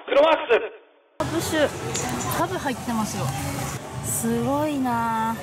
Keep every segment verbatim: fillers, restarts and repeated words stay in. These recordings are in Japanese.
クロワークス。 ハブ酒、ハブ入ってますよ。すごいな。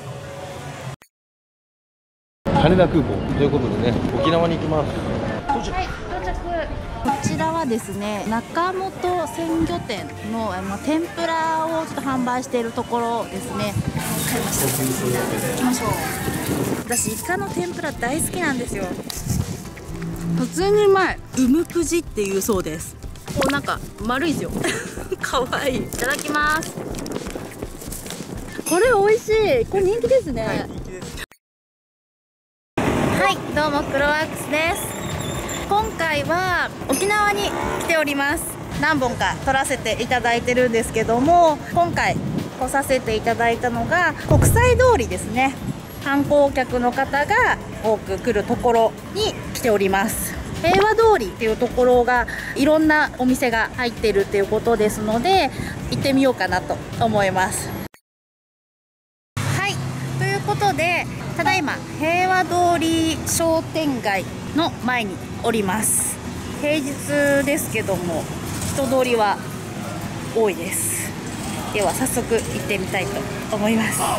羽田空港ということでね、沖縄に行きます。 はい、到着。こちらはですね、中本鮮魚店のあの天ぷらをちょっと販売しているところですね。買いました。行きましょう。私イカの天ぷら大好きなんですよ。普通にうまい。うむくじっていうそうです。こうなんか丸いですよ。可愛い。いただきます。これ美味しい。これ人気ですね。はい、人気です。はい、どうもクロワークスです。今回は沖縄に来ております。何本か撮らせていただいてるんですけども、今回来させていただいたのが国際通りですね。観光客の方が多く来るところに来ております。平和通りっていうところがいろんなお店が入ってるっていうことですので、行ってみようかなと思います。はい、ということでただいま平和通り商店街の前におります。平日ですけども人通りは多いです。では早速行ってみたいと思います。はい、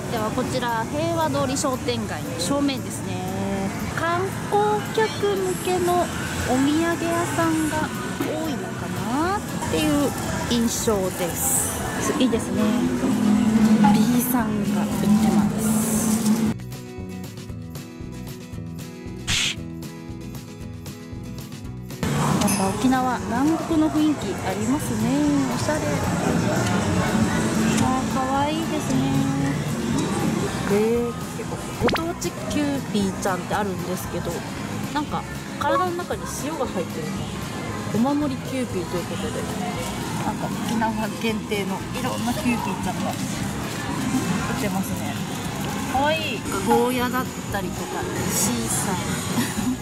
ではこちら平和通り商店街の正面ですね。観光客向けのお土産屋さんが多いのかなっていう印象です。いいですね。 B さんが売ってます。やっぱ沖縄南国の雰囲気ありますね。おしゃれ。あー、かわいいですね。で、ご当地キューピーちゃんってあるんですけど、なんか体の中に塩が入ってるのお守りキューピーということで、なんか沖縄限定のいろんなキューピーちゃんが売ってますね。かわいい。ゴーヤだったりとかシーサー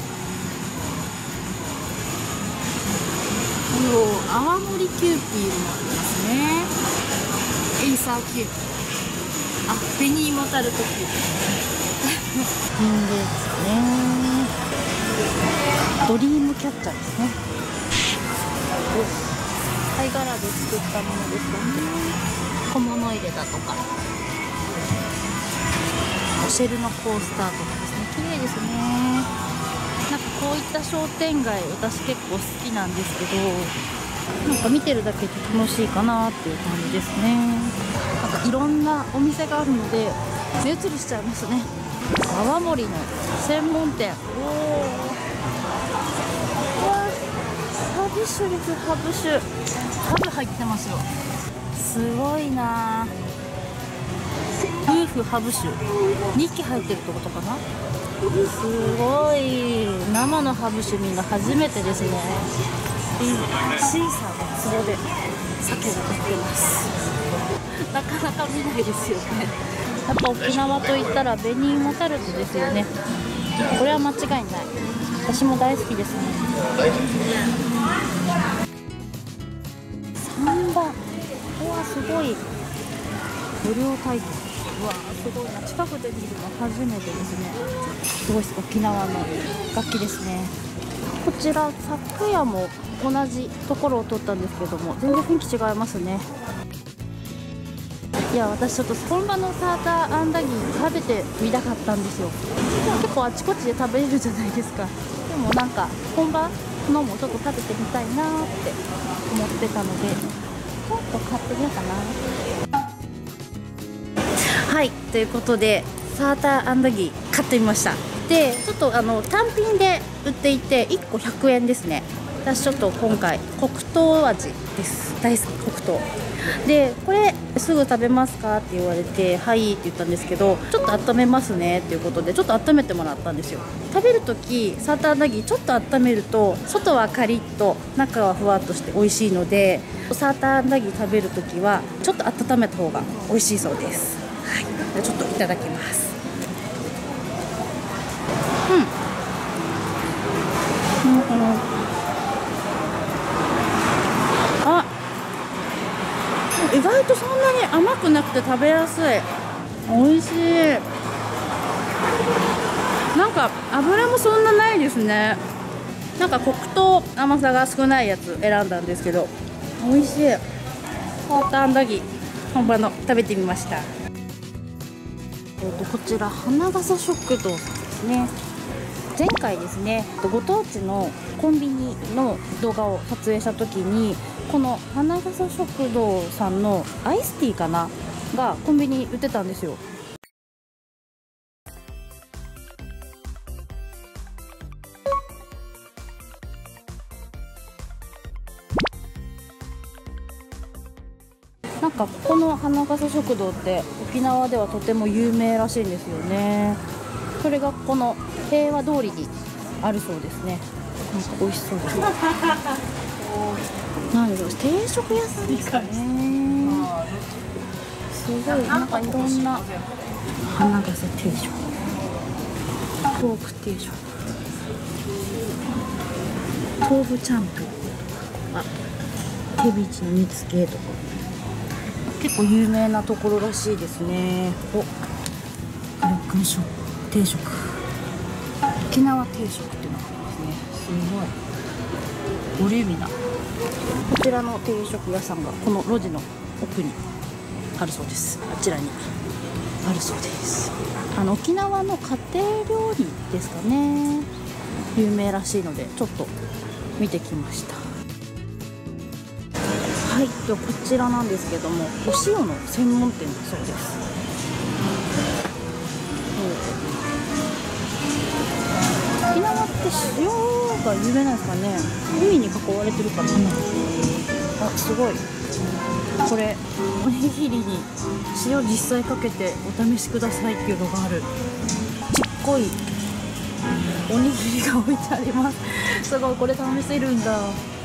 泡盛キューピーもありますね。エイサーキューピー、あ、紅芋タルトキューピー人間ですね。ドリームキャッチャーですね。貝殻で作ったものですよね。小物入れだとかシェルのコースターとかですね。綺麗ですね。なんかこういった商店街私結構好きなんですけど、なんか見てるだけで楽しいかなっていう感じですね。なんかいろんなお店があるので目移りしちゃいますね。泡盛の専門店。おお、ハブ酒です。ハブ酒、ハブ入ってますよ。すごいな。夫婦ハブ酒にき入ってるってことかな。すごい。生のハブ酒みんな初めてですね。シーサーの壺で酒が売ってます。なかなか見ないですよね。やっぱ沖縄といったら紅芋タルトですよね。これは間違いない。私も大好きですね。サンバ、うわすごい。無料体験。うわすごいな。近くで見るの初めてですね。すごい沖縄の楽器ですね。こちら昨夜も同じところを撮ったんですけども、全然雰囲気違いますね。いや、私ちょっと本場のサーターアンダギー食べてみたかったんですよ。結構あちこちで食べれるじゃないですか。でもなんか本場のもちょっと食べてみたいなーって思ってたので、ちょっと買ってみようかな。はい、ということでサーターアンダギー買ってみました。で、ちょっとあの単品で売っていていっこひゃくえんですね。私ちょっと今回黒糖味です。大好き黒糖で、これすぐ食べますかって言われて、はいって言ったんですけど、ちょっと温めますねっていうことでちょっと温めてもらったんですよ。食べるときサーターアンダギーちょっと温めると外はカリッと中はふわっとして美味しいので、サーターアンダギー食べるときはちょっと温めた方が美味しいそうです。はい、でちょっといただきます。うん、うん、あ、意外とそんなに甘くなくて食べやすい。美味しい。なんか油もそんなないですね。なんかコクと甘さが少ないやつ選んだんですけど、 美味しい。ホータンダギ本場の食べてみました。えっとこちら花笠食堂さんですね。前回ですね、ご当地のコンビニの動画を撮影した時に、この花笠食堂さんのアイスティーかながコンビニに売ってたんですよ。なんかここの花笠食堂って沖縄ではとても有名らしいんですよね。それがこの平和通りにあるそうですね。なんか美味しそうです。なんでしょう、定食屋さんですかね。すごいなんかいろんな花笠定食、ポーク定食、豆腐チャンプル、あ、手びちの煮つけとか。結構有名なところらしいですね。お、六食定食、沖縄定食っていうのがありますね。すごいボリューミーなこちらの定食屋さんがこの路地の奥にあるそうです。あちらにあるそうです。あの沖縄の家庭料理ですかね、有名らしいのでちょっと見てきました。はい、ではこちらなんですけども、お塩の専門店だそうです。沖縄って塩が有名なんですかね。海に囲われてるからかな。あ、すごい。これおにぎりに塩実際かけてお試しくださいっていうのがある。ちっこいおにぎりが置いてあります。すごい、これ試せるんだ。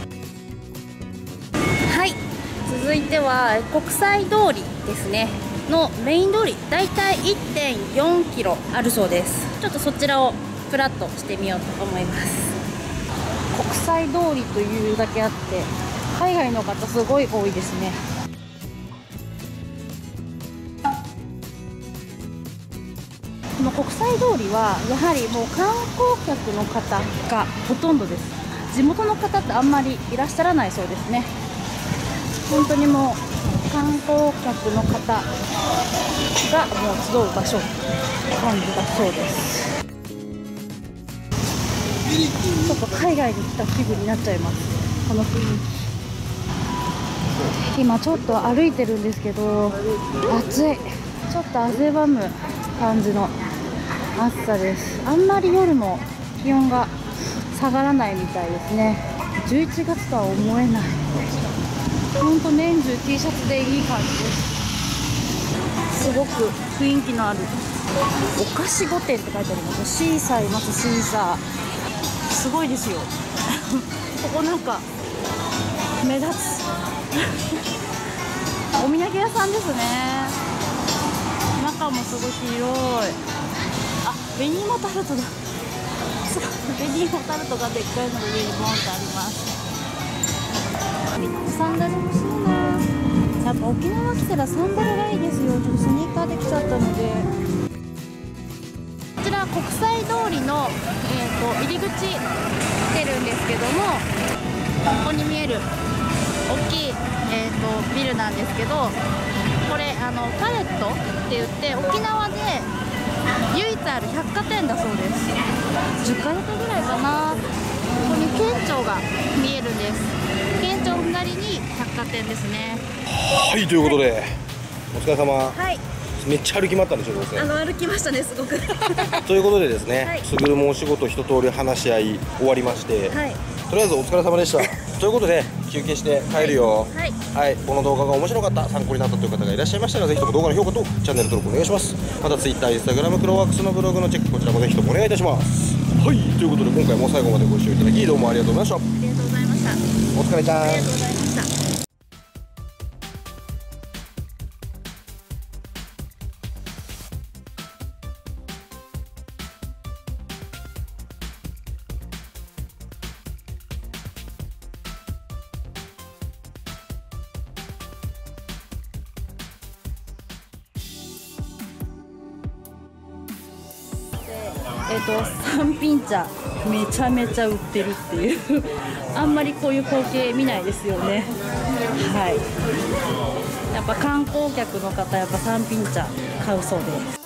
はい、続いては国際通りですねのメイン通り、だいたい いってんよんキロあるそうです。ちょっとそちらをプラッとしてみようと思います。国際通りというだけあって海外の方すごい多いですね。この国際通りはやはりもう観光客の方がほとんどです。地元の方ってあんまりいらっしゃらないそうですね。本当にもう観光客の方がもう集う場所って感じだそうです。ちょっと海外に来た気分になっちゃいます、この雰囲気。今ちょっと歩いてるんですけど暑い。ちょっと汗ばむ感じの暑さです。あんまり夜も気温が下がらないみたいですね。じゅういちがつとは思えない。ほんと年中 T シャツでいい感じです。すごく雰囲気のあるお菓子御殿って書いてあります。シーサーいます。シーサーすごいですよここなんか目立つお土産屋さんですね。中もすごい広い。あ、紅芋タルトだ。すごい、紅芋タルトがでっかいのが上にボンってあります。サンダル欲しいな。やっぱ沖縄来たらサンダルがいいですよ。ちょっとスニーカーで来ちゃったので。こちら国際通りの、えー、と入り口来てるんですけども、ここに見える大きい、えー、とビルなんですけど、これあのパレットって言って沖縄で唯一ある百貨店だそうです。じゅっかいだてぐらいかな。ここに県庁が見えるんです。県庁の隣に百貨店ですね。 はい、ということで、はい、お疲れ様。 はい、 めっちゃ歩き回ったんでしょうね。 あの歩きましたね、すごくということでですね、 はい、 すぐるもお仕事一通り話し合い終わりまして、はい、とりあえずお疲れ様でしたということで休憩して帰るよ。はい、はい、この動画が面白かった、参考になったという方がいらっしゃいましたら、ぜひとも動画の評価とチャンネル登録お願いします。また Twitter、Instagram、クロワークスのブログのチェック、こちらもぜひともお願いいたします。はい、ということで今回も最後までご視聴いただきどうもありがとうございました。ありがとうございました。お疲れちゃん。ありがとうございました。ええっと三品茶めちゃめちゃ売ってるっていうあんまりこういう光景見ないですよね。はい、やっぱ観光客の方やっぱ三品茶買うそうです。